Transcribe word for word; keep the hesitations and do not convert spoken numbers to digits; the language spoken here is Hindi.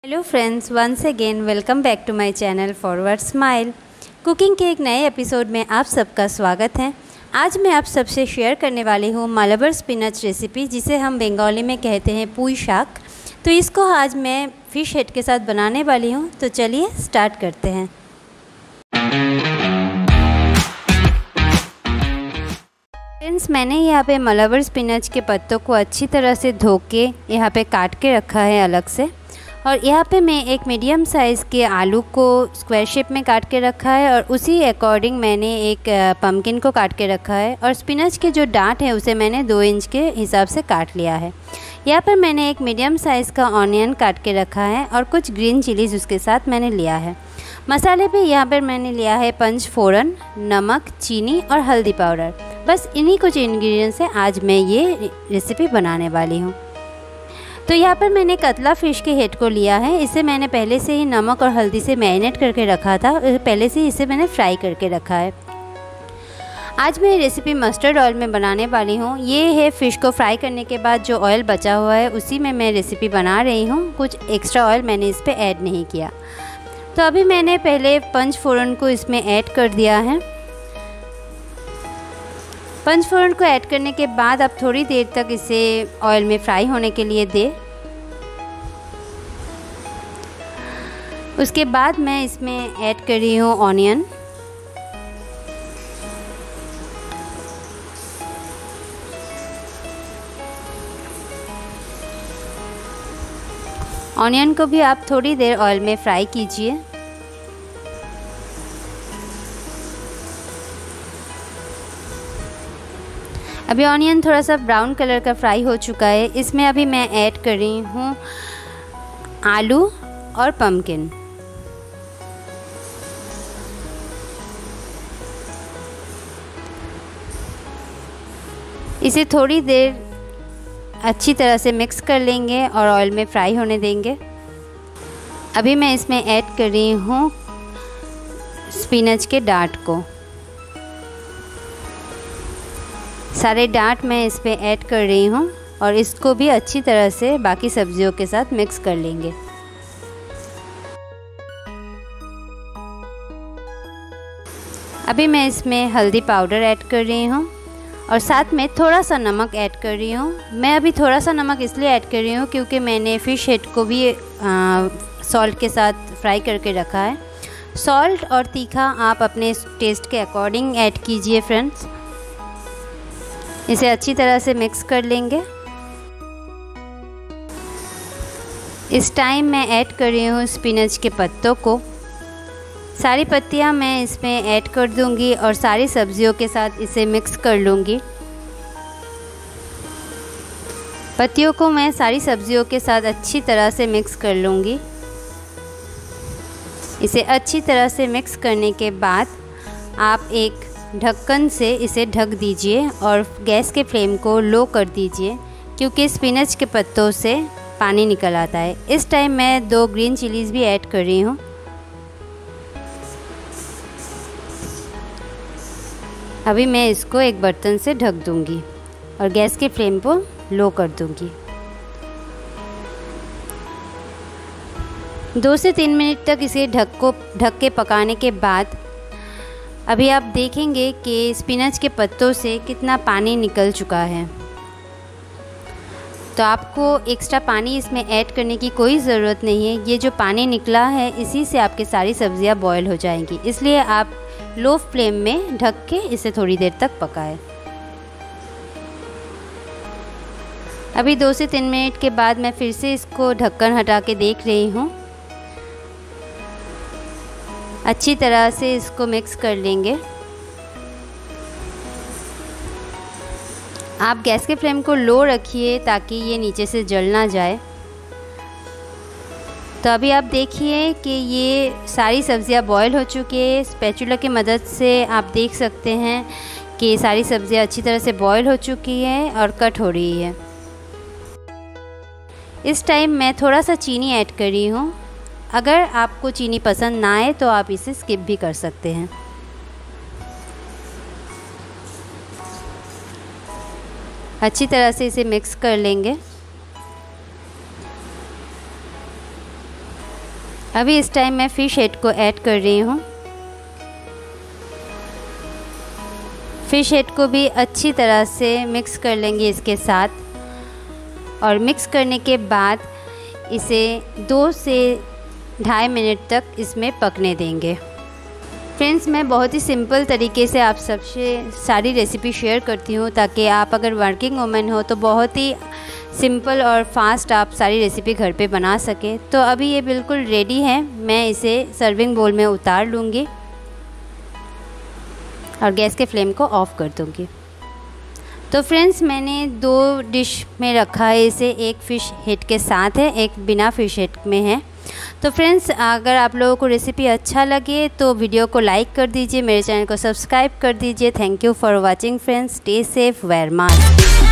Hello friends, once again welcome back to my channel forward smile. Cooking के एक नए एपिसोड में आप सबका स्वागत है। आज मैं आप सबसे शेयर करने वाली हूँ मलबर स्पिनच रेसिपी, जिसे हम बंगाली में कहते हैं पुई शाक। तो इसको आज मैं फ़िश हेड के साथ बनाने वाली हूँ। तो चलिए स्टार्ट करते हैं। फ्रेंड्स, मैंने यहाँ पे मलबर स्पिनच के पत्तों को अच्छी तरह से धो के यहाँ पे काट के रखा है अलग से। और यहाँ पे मैं एक मीडियम साइज़ के आलू को स्क्वायर शेप में काट के रखा है और उसी अकॉर्डिंग मैंने एक पम्पकिन को काट के रखा है। और स्पिनच के जो डांट है उसे मैंने दो इंच के हिसाब से काट लिया है। यहाँ पर मैंने एक मीडियम साइज़ का ऑनियन काट के रखा है और कुछ ग्रीन चिलीज़ उसके साथ मैंने लिया है। मसाले पे यहाँ पर मैंने लिया है पंच फोरन, नमक, चीनी और हल्दी पाउडर। बस इन्हीं कुछ इंग्रेडिएंट्स से आज मैं ये रेसिपी बनाने वाली हूँ। तो यहाँ पर मैंने कतला फ़िश के हेड को लिया है। इसे मैंने पहले से ही नमक और हल्दी से मैरिनेट करके रखा था। पहले से ही इसे मैंने फ्राई करके रखा है। आज मैं रेसिपी मस्टर्ड ऑयल में बनाने वाली हूँ। ये है फ़िश को फ्राई करने के बाद जो ऑयल बचा हुआ है, उसी में मैं रेसिपी बना रही हूँ। कुछ एक्स्ट्रा ऑयल मैंने इस पर ऐड नहीं किया। तो अभी मैंने पहले पंच फोरन को इसमें ऐड कर दिया है। पंच फोरन को ऐड करने के बाद अब थोड़ी देर तक इसे ऑयल में फ्राई होने के लिए दे। उसके बाद मैं इसमें ऐड कर रही हूँ ऑनियन। ऑनियन को भी आप थोड़ी देर ऑयल में फ्राई कीजिए। अभी ऑनियन थोड़ा सा ब्राउन कलर का फ्राई हो चुका है। इसमें अभी मैं ऐड कर रही हूँ आलू और पम्पकिन। इसे थोड़ी देर अच्छी तरह से मिक्स कर लेंगे और ऑयल में फ्राई होने देंगे। अभी मैं इसमें ऐड कर रही हूँ स्पिनच के डांट को। सारे डांट मैं इस पे ऐड कर रही हूँ और इसको भी अच्छी तरह से बाकी सब्जियों के साथ मिक्स कर लेंगे। अभी मैं इसमें हल्दी पाउडर ऐड कर रही हूँ और साथ में थोड़ा सा नमक ऐड कर रही हूँ। मैं अभी थोड़ा सा नमक इसलिए ऐड कर रही हूँ क्योंकि मैंने फ़िश हेड को भी आ, सॉल्ट के साथ फ्राई करके रखा है। सॉल्ट और तीखा आप अपने टेस्ट के अकॉर्डिंग ऐड कीजिए फ्रेंड्स। इसे अच्छी तरह से मिक्स कर लेंगे। इस टाइम मैं ऐड कर रही हूँ स्पिनच के पत्तों को। सारी पत्तियाँ मैं इसमें ऐड कर दूँगी और सारी सब्जियों के साथ इसे मिक्स कर लूँगी। पत्तियों को मैं सारी सब्जियों के साथ अच्छी तरह से मिक्स कर लूँगी। इसे अच्छी तरह से मिक्स करने के बाद आप एक ढक्कन से इसे ढक दीजिए और गैस के फ्लेम को लो कर दीजिए, क्योंकि स्पिनच के पत्तों से पानी निकल आता है। इस टाइम मैं दो ग्रीन चिलीज़ भी ऐड कर रही हूँ। अभी मैं इसको एक बर्तन से ढक दूँगी और गैस के फ्लेम को लो कर दूँगी। दो से तीन मिनट तक इसे ढक को ढक के पकाने के बाद अभी आप देखेंगे कि स्पिनच के पत्तों से कितना पानी निकल चुका है। तो आपको एक्स्ट्रा पानी इसमें ऐड करने की कोई ज़रूरत नहीं है। ये जो पानी निकला है इसी से आपकी सारी सब्जियां बॉयल हो जाएंगी। इसलिए आप लो फ्लेम में ढक के इसे थोड़ी देर तक पकाएं। अभी दो से तीन मिनट के बाद मैं फिर से इसको ढक्कन हटा के देख रही हूँ। अच्छी तरह से इसको मिक्स कर लेंगे। आप गैस के फ्लेम को लो रखिए ताकि ये नीचे से जल ना जाए। तो अभी आप देखिए कि ये सारी सब्जियां बॉयल हो चुकी है। स्पैचुला की मदद से आप देख सकते हैं कि सारी सब्जियां अच्छी तरह से बॉयल हो चुकी है और कट हो रही है। इस टाइम मैं थोड़ा सा चीनी ऐड कर रही हूँ। अगर आपको चीनी पसंद ना आए तो आप इसे स्किप भी कर सकते हैं। अच्छी तरह से इसे मिक्स कर लेंगे। अभी इस टाइम मैं फ़िश हेड को ऐड कर रही हूँ। फ़िश हेड को भी अच्छी तरह से मिक्स कर लेंगे इसके साथ, और मिक्स करने के बाद इसे दो से ढाई मिनट तक इसमें पकने देंगे। फ्रेंड्स, मैं बहुत ही सिंपल तरीके से आप सबसे सारी रेसिपी शेयर करती हूँ, ताकि आप अगर वर्किंग वुमेन हो तो बहुत ही सिंपल और फास्ट आप सारी रेसिपी घर पे बना सके। तो अभी ये बिल्कुल रेडी है, मैं इसे सर्विंग बोल में उतार लूँगी और गैस के फ्लेम को ऑफ़ कर दूँगी। तो फ्रेंड्स, मैंने दो डिश में रखा है इसे, एक फ़िश हेड के साथ है, एक बिना फ़िश हेड में है। तो फ्रेंड्स, अगर आप लोगों को रेसिपी अच्छा लगे तो वीडियो को लाइक कर दीजिए, मेरे चैनल को सब्सक्राइब कर दीजिए। Thank you for watching friends, stay safe, wear mask.